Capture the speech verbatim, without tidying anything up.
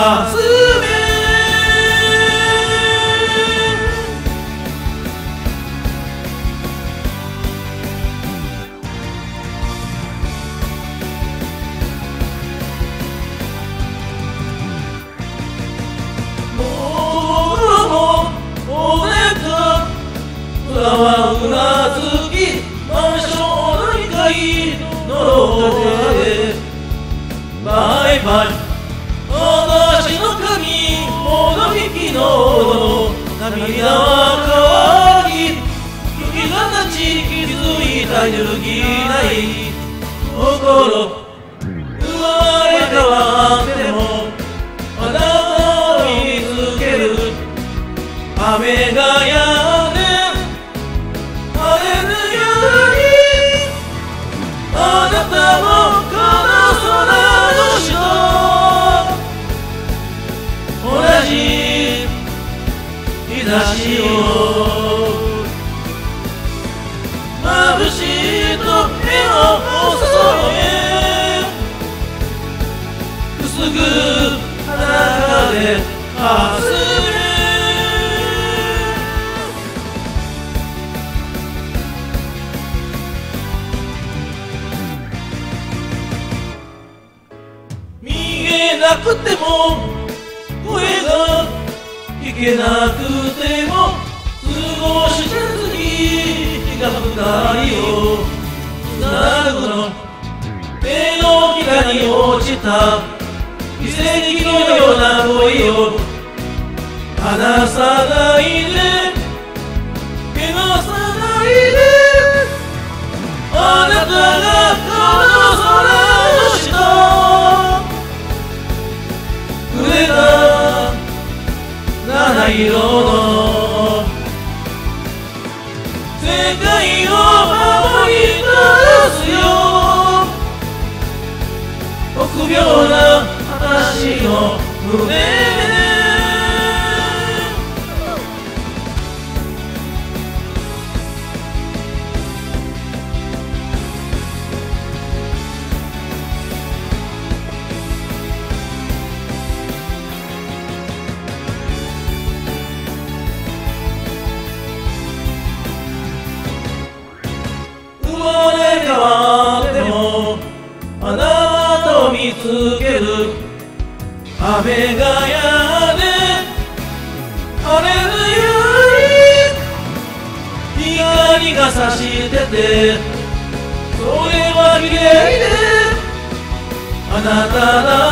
かすめうなずき満章の二階の廊下でバイバイ私の髪ほどきの涙は乾き雪が立ち気づいた揺るぎない心生まれ変わってもあなたを見つける雨が止んであなたもこの空の下同じ日差しを眩しいと目を注げくすぐ裸でかすめなくても声が聞けなくても過ごしずに日が二人をつなぐの手のひらに落ちた奇跡のような恋を離さないで汚さないであなたがこの空の下上が七色の世界を守り出すよ臆病な私の胸であなたを見つける雨が止んで晴れるように光が差しててそれは綺麗であなただ